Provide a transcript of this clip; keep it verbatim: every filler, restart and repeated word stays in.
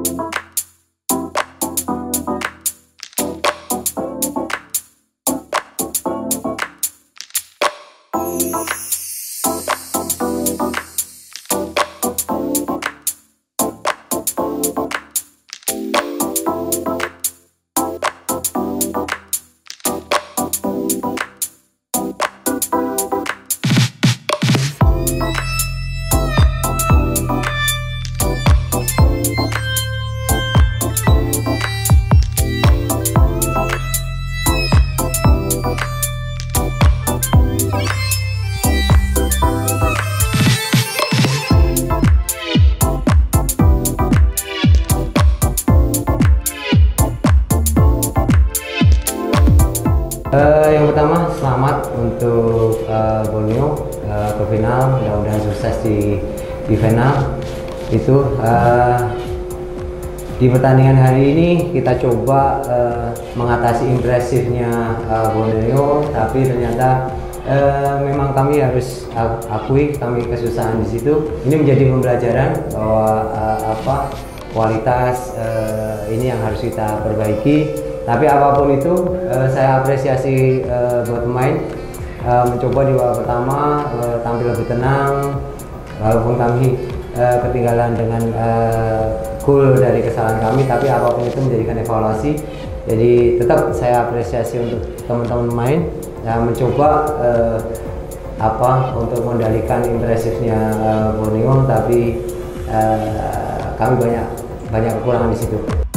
Uh, yang pertama, selamat untuk uh, Borneo uh, ke final, mudah-mudahan sukses di, di final. Itu uh, di pertandingan hari ini kita coba uh, mengatasi impresifnya uh, Borneo, tapi ternyata uh, memang kami harus akui kami kesusahan di situ. Ini menjadi pembelajaran bahwa uh, apa kualitas uh, ini yang harus kita perbaiki. Tapi apapun itu, uh, saya apresiasi uh, buat pemain uh, mencoba di babak pertama uh, tampil lebih tenang, walaupun kami uh, ketinggalan dengan uh, gol dari kesalahan kami, tapi apapun itu menjadikan evaluasi. Jadi tetap saya apresiasi untuk teman-teman pemain yang mencoba uh, apa untuk mengendalikan impresifnya uh, Borneo, tapi uh, kami banyak banyak kekurangan di situ.